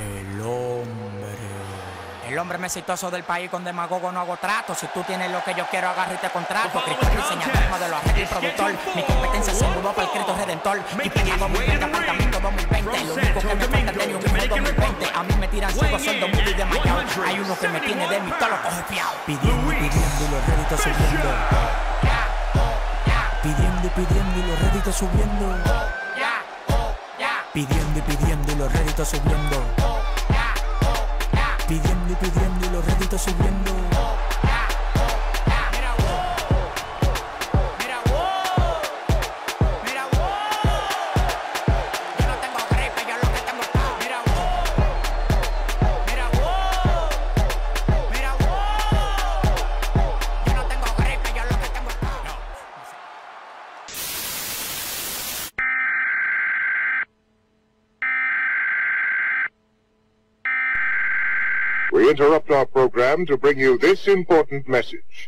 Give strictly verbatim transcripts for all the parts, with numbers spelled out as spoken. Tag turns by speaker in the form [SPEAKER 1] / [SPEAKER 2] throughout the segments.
[SPEAKER 1] El hombre. El hombre más exitoso del país, con demagogo no hago trato. Si tú tienes lo que yo quiero, agarro y te contrato. Cristal, diseñador, modelo, arreglo y productor. Mi competencia se mudó para el Cristo Redentor. Y pega dos mil veinte, apartamento dos mil veinte. Lo único que me falta es tener un hijo dos mil veinte. A mí me tiran ciego, sordo, mudo y desmayado. Hay uno que me tiene de mi todo lo coge fiado. Pidiendo y pidiendo y los réditos subiendo. Pidiendo y pidiendo y los réditos subiendo. Pidiendo y pidiendo y los réditos subiendo. Pidiendo y pidiendo y los réditos subiendo.
[SPEAKER 2] Mira, wow. Mira, wow. Mira, wow. Yo no tengo gripe, yo lo que tengo es paz. Mira, wow. Mira, wow. Mira, wow. Yo no tengo gripe, yo lo que tengo es paz.
[SPEAKER 3] We interrupt our program to bring you this important message.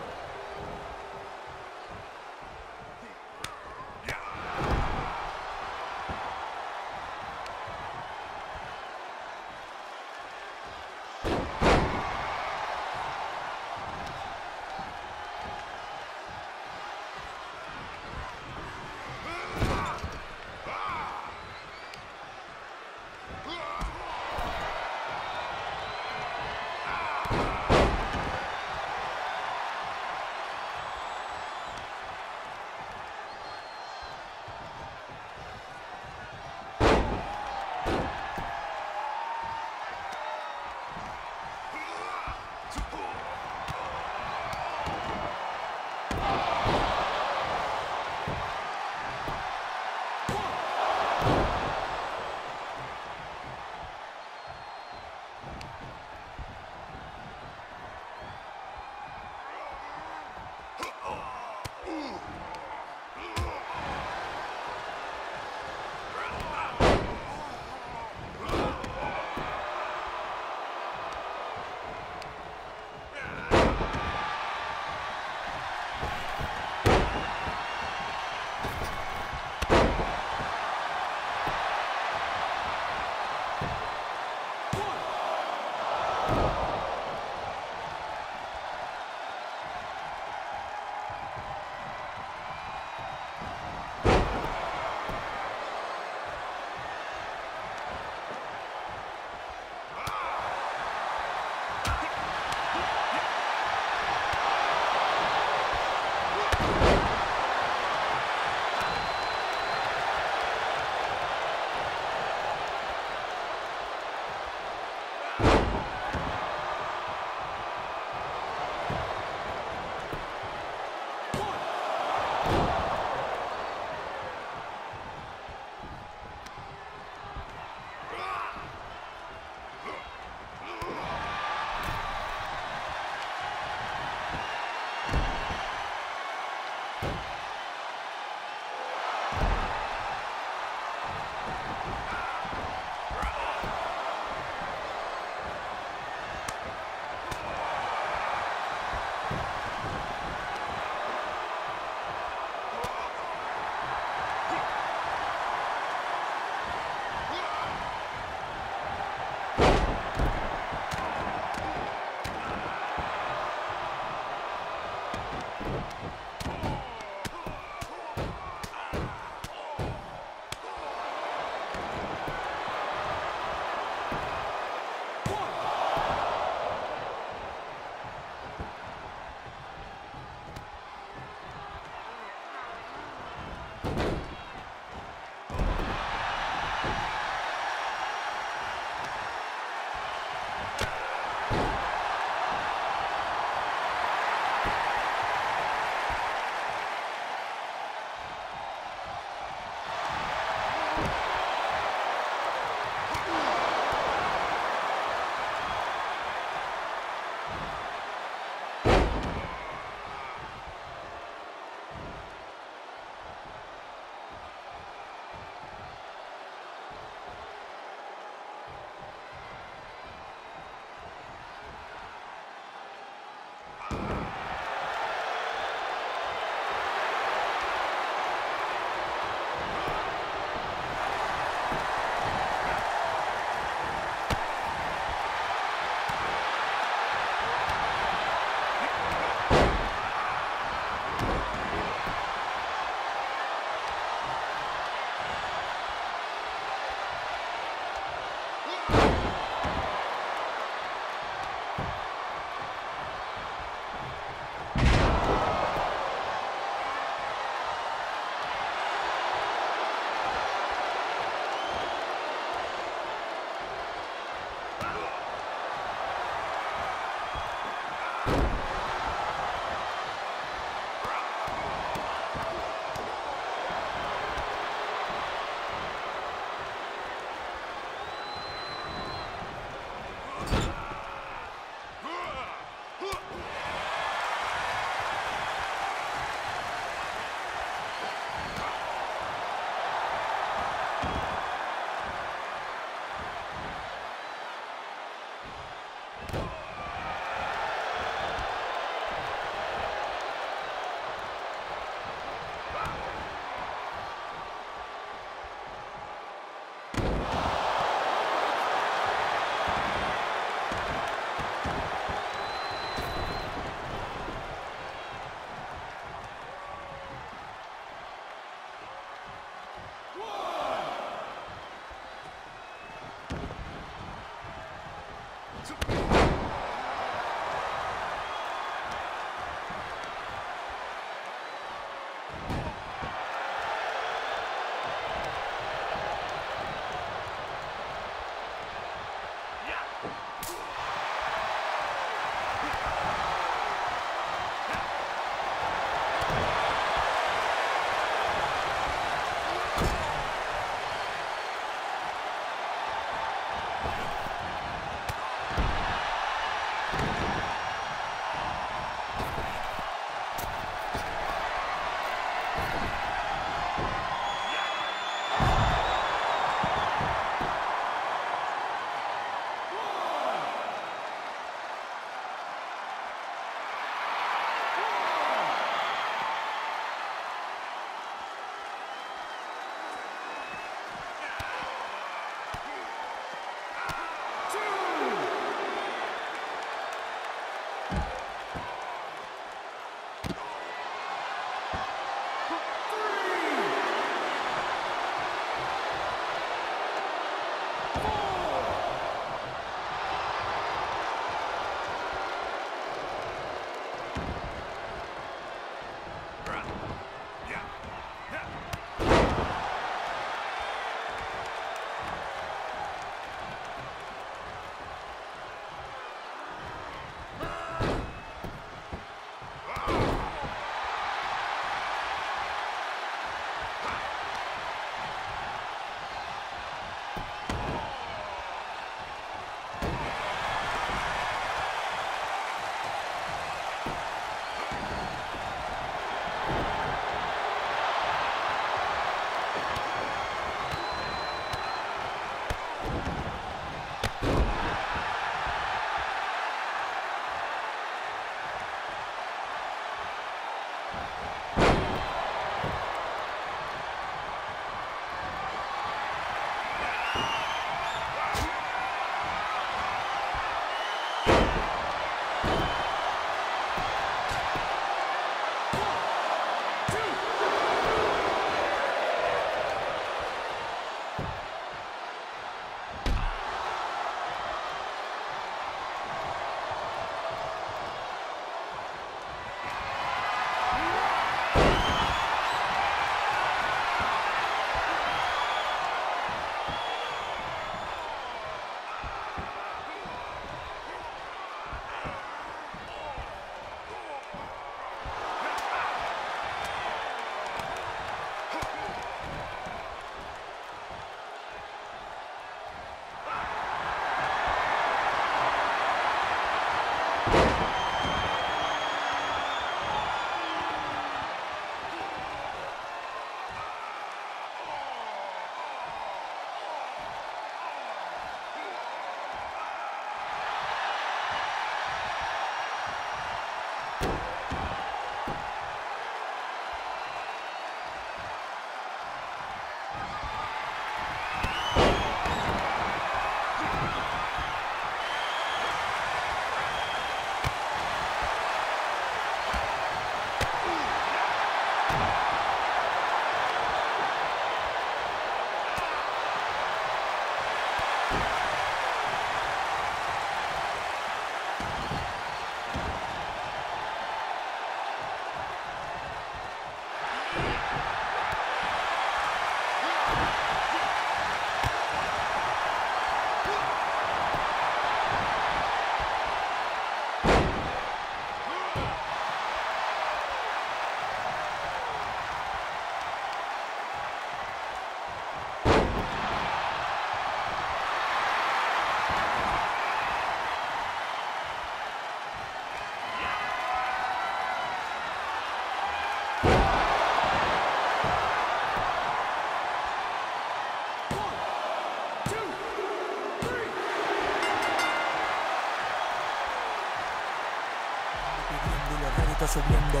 [SPEAKER 1] Subiendo,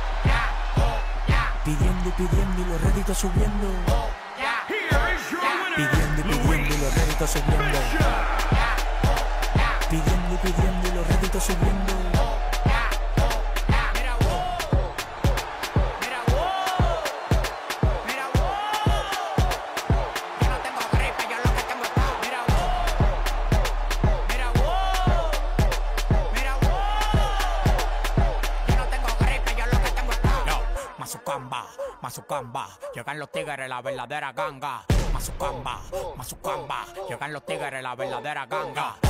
[SPEAKER 1] pidiendo y pidiendo y los réditos subiendo, pidiendo y pidiendo y los réditos subiendo, pidiendo y pidiendo y los réditos subiendo.
[SPEAKER 2] Mazucamba, Mazucamba, llegan los tigres, la verdadera ganga. Mazucamba, Mazucamba, llegan los tigres, la verdadera ganga.